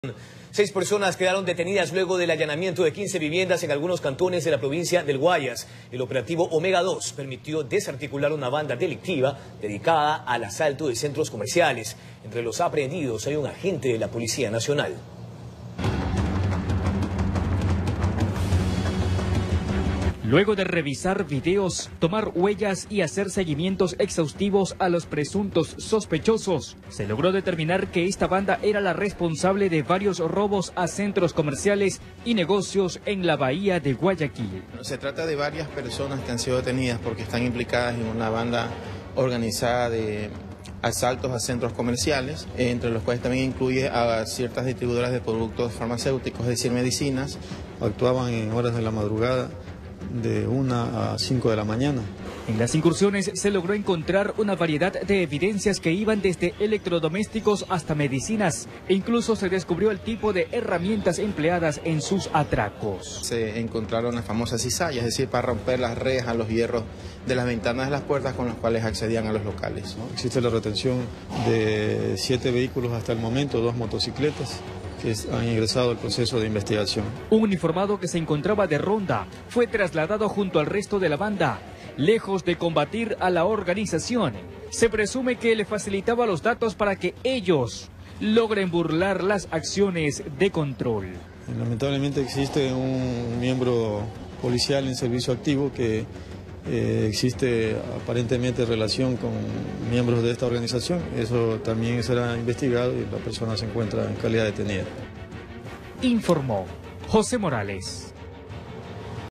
6 personas quedaron detenidas luego del allanamiento de 15 viviendas en algunos cantones de la provincia del Guayas. El operativo Omega 2 permitió desarticular una banda delictiva dedicada al asalto de centros comerciales. Entre los aprehendidos hay un agente de la Policía Nacional. Luego de revisar videos, tomar huellas y hacer seguimientos exhaustivos a los presuntos sospechosos, se logró determinar que esta banda era la responsable de varios robos a centros comerciales y negocios en la bahía de Guayaquil. Se trata de varias personas que han sido detenidas porque están implicadas en una banda organizada de asaltos a centros comerciales, entre los cuales también incluye a ciertas distribuidoras de productos farmacéuticos, es decir, medicinas. Actuaban en horas de la madrugada, de 1 a 5 de la mañana. En las incursiones se logró encontrar una variedad de evidencias que iban desde electrodomésticos hasta medicinas, e incluso se descubrió el tipo de herramientas empleadas en sus atracos. Se encontraron las famosas cizallas, es decir, para romper las rejas, los hierros de las ventanas de las puertas con los cuales accedían a los locales. Existe la retención de 7 vehículos hasta el momento, 2 motocicletas, que han ingresado al proceso de investigación. Un uniformado que se encontraba de ronda fue trasladado junto al resto de la banda. Lejos de combatir a la organización, se presume que le facilitaba los datos para que ellos logren burlar las acciones de control. Lamentablemente existe un miembro policial en servicio activo que existe aparentemente relación con miembros de esta organización. Eso también será investigado y la persona se encuentra en calidad detenida. Informó José Morales.